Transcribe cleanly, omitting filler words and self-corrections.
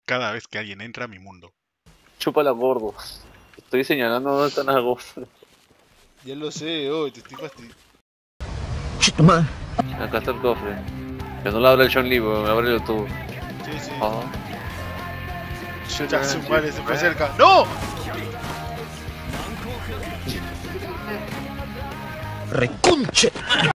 cada vez que alguien entra a mi mundo. Chúpala gordo. Estoy señalando dónde están las gordas. Ya lo sé, oh, te estoy fastidiando. Acá está el cofre. Que no lo abre el John Lee, weón, ábrelo tú. Sí, sí. Ah. Ya su madre se fue cerca. ¡No! ¡Recunche!